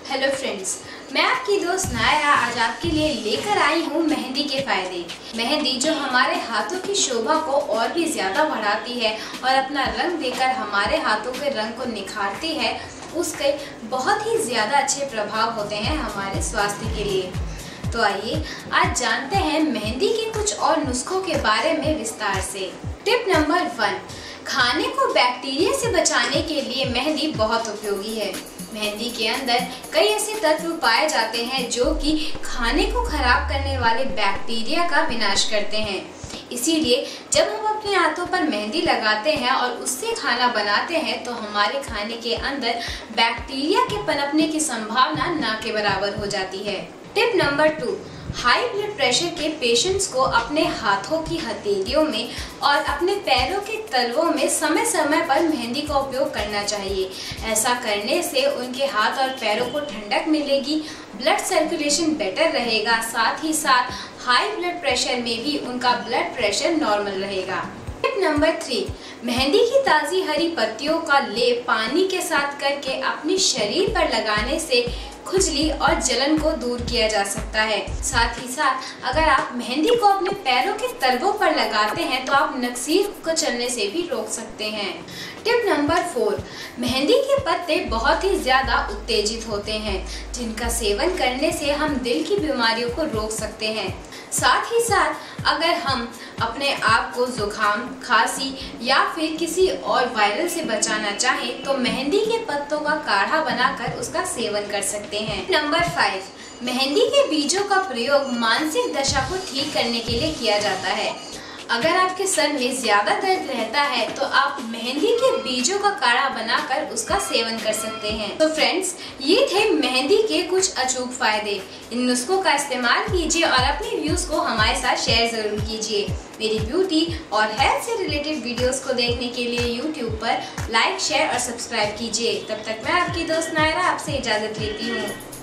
Hello friends, मैं आपकी दोस्त नायरा आज आपके लिए लेकर आई हूँ मेहंदी के फायदे। मेहंदी जो हमारे हाथों की शोभा को और भी ज़्यादा बढ़ाती है और अपना रंग देकर हमारे हाथों के रंग को निखारती है, उसके बहुत ही ज़्यादा अच्छे प्रभाव होते हैं हमारे स्वास्थ्य के लिए। तो आइए आज जानते हैं मेहंदी के कुछ और नुस्खों के बारे में विस्तार से। टिप नंबर 1, खाने को बैक्टीरिया से बचाने के लिए मेहंदी बहुत उपयोगी है। मेहंदी के अंदर कई ऐसे तत्व पाए जाते हैं जो कि खाने को खराब करने वाले बैक्टीरिया का विनाश करते हैं। इसीलिए जब हम अपने हाथों पर मेहंदी लगाते हैं और उससे खाना बनाते हैं तो हमारे खाने के अंदर बैक्टीरिया के पनपने की संभावना ना के बराबर हो जाती है। Tip number 2, high blood pressure के पेशेंट्स को अपने हाथों की हथेलियों में और अपने पैरों के तलवों में समय समय पर मेहंदी का उपयोग करना चाहिए। ऐसा करने से उनके हाथ और पैरों को ठंडक मिलेगी, ब्लड सर्कुलेशन बेटर रहेगा, साथ ही साथ हाई ब्लड प्रेशर में भी उनका ब्लड प्रेशर नॉर्मल रहेगा। टिप नंबर 3, मेहंदी की ताज़ी हरी पत्तियों का लेप पानी के साथ करके अपने शरीर पर लगाने से खुजली और जलन को दूर किया जा सकता है। साथ ही साथ अगर आप मेहंदी को अपने पैरों के तलवों पर लगाते हैं तो आप नक्सीर को चलने से भी रोक सकते हैं। टिप नंबर 4, मेहंदी के पत्ते बहुत ही ज़्यादा उत्तेजित होते हैं, जिनका सेवन करने से हम दिल की बीमारियों को रोक सकते हैं। साथ ही साथ अगर हम अपने आप को जुकाम, खांसी या फिर किसी और वायरल से बचाना चाहें तो मेहंदी के पत्तों का काढ़ा बनाकर उसका सेवन कर सकते हैं। नंबर 5, मेहंदी के बीजों का प्रयोग मानसिक दशा को ठीक करने के लिए किया जाता है। अगर आपके सर में ज़्यादा दर्द रहता है तो आप मेहंदी के बीजों का काढ़ा बनाकर उसका सेवन कर सकते हैं। तो फ्रेंड्स, ये थे मेहंदी के कुछ अचूक फायदे। इन नुस्खों का इस्तेमाल कीजिए और अपने व्यूज़ को हमारे साथ शेयर ज़रूर कीजिए। मेरी ब्यूटी और हेल्थ से रिलेटेड वीडियोस को देखने के लिए यूट्यूब पर लाइक, शेयर और सब्सक्राइब कीजिए। तब तक मैं आपकी दोस्त नायरा आपसे इजाज़त लेती हूँ।